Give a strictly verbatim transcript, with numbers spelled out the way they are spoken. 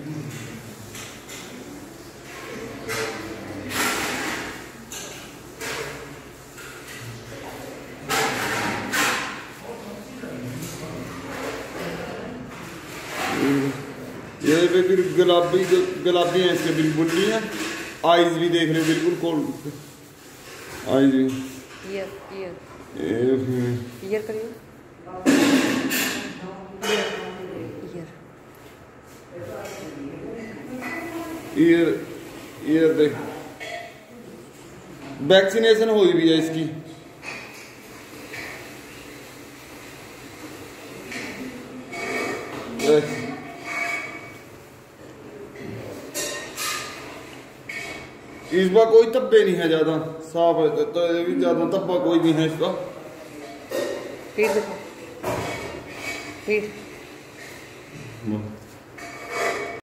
ये पे फिर गुलाबी गुलाबी हैं इसके बिल्कुल नहीं है। आईज भी देख रहे हो बिल्कुल कोल्ड आईज भी। ईयर ईयर ईयर करिए ईयर ईयर देख वैक्सीनेशन हुई भी है इसकी। इस बार कोई धब्बे नहीं है ज्यादा साफ है तो ये भी ज्यादा धब्बा कोई नहीं है इसका। पीठ देखो पीठ